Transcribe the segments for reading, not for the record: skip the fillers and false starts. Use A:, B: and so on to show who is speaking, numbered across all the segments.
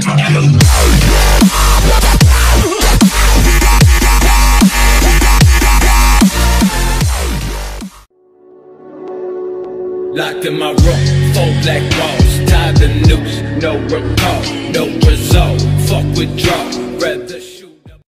A: Locked in my room, 4 black walls, tied the noose, no recall, no result. Fuck withdraw, rather shoot up.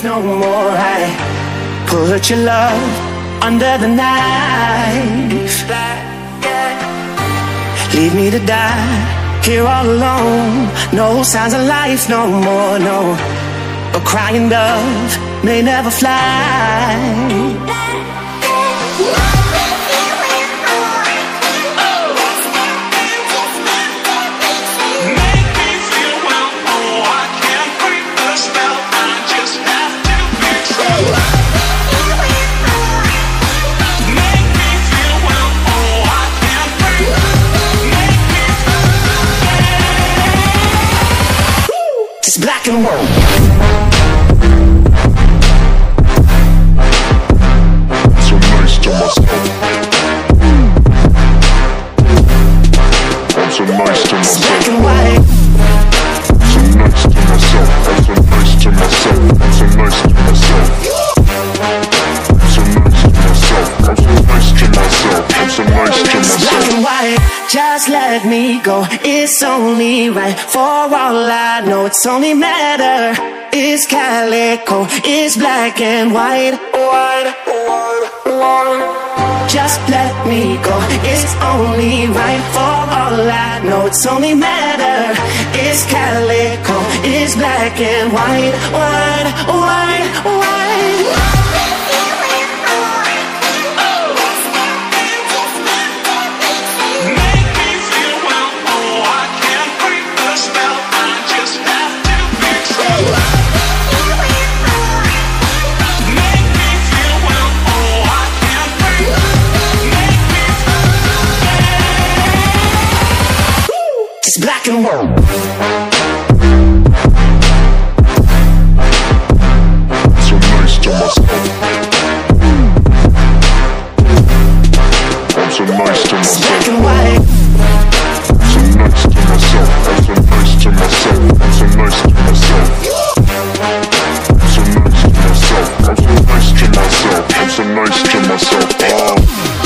B: no more. I put your love under the knife. Leave me to die here all alone. No signs of life no more, no. A crying dove may never fly. Black and white. So nice to myself. I'm so nice to myself. Black and white. So nice to myself. I'm so nice to myself. I'm so nice to myself. I'm so nice to myself. I'm so nice to myself. I'm so nice to myself. Black and white. Just let me go, it's only right. For all I know, it's only matter. It's calico, it's black and white. Just let me go, it's only right. For all I know, it's only matter. It's calico, it's black and white. White. Black and white. So nice to myself. I'm so nice to myself. Black and white. So nice to myself. I'm so nice to myself. I'm so nice to myself. I'm so nice to myself. I'm so nice to myself. I'm so nice to myself.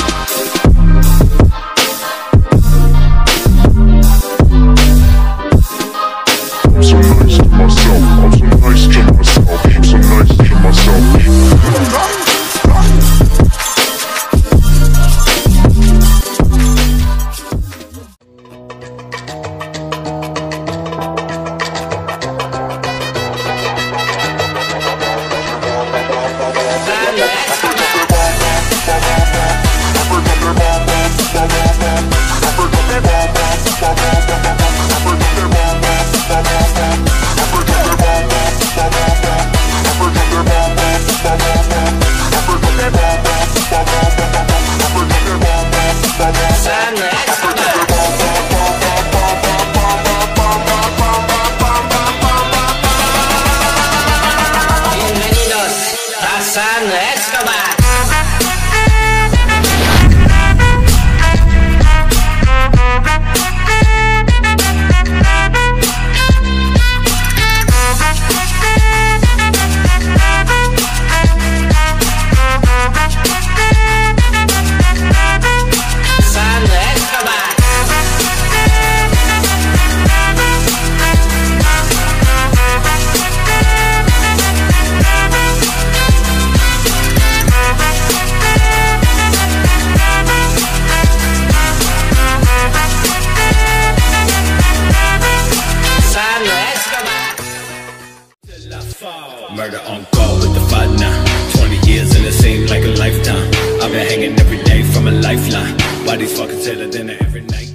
A: Murder on call with the fight now. 20 years and it seemed like a lifetime. I've been hanging every day from a lifeline. Bodies fucking tailored in every night.